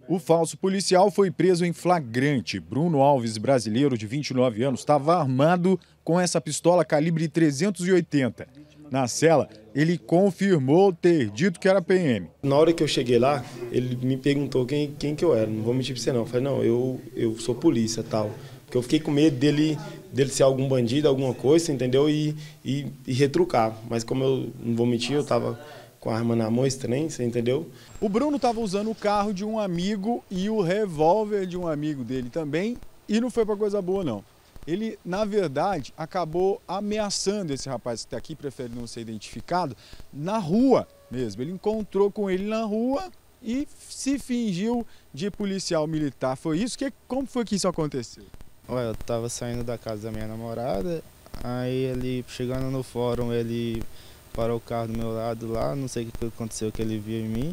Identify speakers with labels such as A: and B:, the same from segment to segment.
A: O falso policial foi preso em flagrante. Bruno Alves, brasileiro de 29 anos, estava armado com essa pistola calibre 380. Na cela, ele confirmou ter dito que era PM.
B: Na hora que eu cheguei lá, ele me perguntou quem que eu era. Não vou mentir pra você não. Eu falei, não, eu sou polícia tal. Porque eu fiquei com medo dele ser algum bandido, alguma coisa, entendeu? E retrucar. Mas como eu não vou mentir, eu tava com a arma na mão, estranho, você entendeu?
A: O Bruno estava usando o carro de um amigo e o revólver de um amigo dele também, e não foi para coisa boa, não. Ele, na verdade, acabou ameaçando esse rapaz que está aqui, prefere não ser identificado, na rua mesmo. Ele encontrou com ele na rua e se fingiu de policial militar. Foi isso? Como foi que isso aconteceu?
C: Ué, eu tava saindo da casa da minha namorada, aí ele, chegando no fórum, ele parou o carro do meu lado lá, não sei o que aconteceu, que ele viu em mim.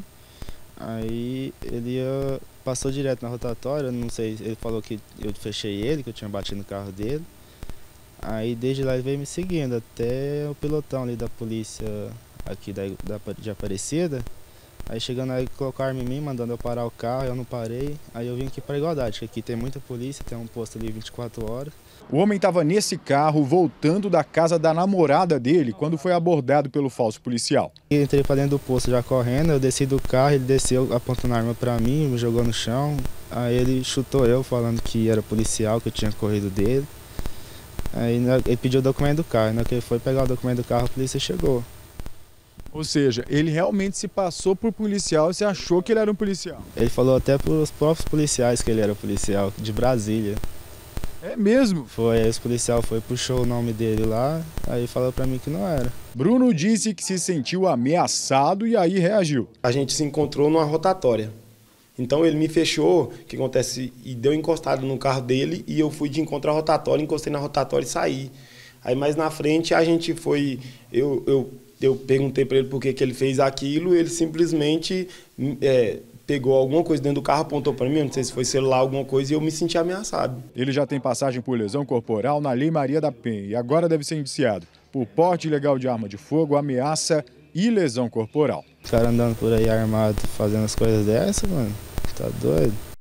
C: Aí ele passou direto na rotatória, não sei, ele falou que eu fechei ele, que eu tinha batido no carro dele. Aí desde lá ele veio me seguindo até o pelotão ali da polícia aqui de Aparecida. Aí chegando aí, colocaram arma em mim, mandando eu parar o carro, eu não parei. Aí eu vim aqui para Igualdade, que aqui tem muita polícia, tem um posto ali 24 horas.
A: O homem estava nesse carro, voltando da casa da namorada dele, quando foi abordado pelo falso policial.
C: Eu entrei para dentro do posto já correndo, eu desci do carro, ele desceu apontando a arma para mim, me jogou no chão. Aí ele chutou eu, falando que era policial, que eu tinha corrido dele. Aí ele pediu o documento do carro, na hora que ele foi pegar o documento do carro, a polícia chegou.
A: Ou seja, ele realmente se passou por policial e você achou que ele era um policial?
C: Ele falou até para os próprios policiais que ele era policial, de Brasília.
A: É mesmo?
C: Foi, aí os policiais puxou o nome dele lá, aí falou para mim que não era.
A: Bruno disse que se sentiu ameaçado e aí reagiu.
B: A gente se encontrou numa rotatória. Então ele me fechou, o que acontece, e deu encostado no carro dele e eu fui de encontro à rotatória, encostei na rotatória e saí. Aí mais na frente a gente foi, eu perguntei para ele por que ele fez aquilo, ele simplesmente pegou alguma coisa dentro do carro, apontou para mim, não sei se foi celular, alguma coisa, e eu me senti ameaçado.
A: Ele já tem passagem por lesão corporal na Lei Maria da Penha e agora deve ser indiciado por porte ilegal de arma de fogo, ameaça e lesão corporal.
C: O cara andando por aí armado, fazendo as coisas dessas, mano, tá doido?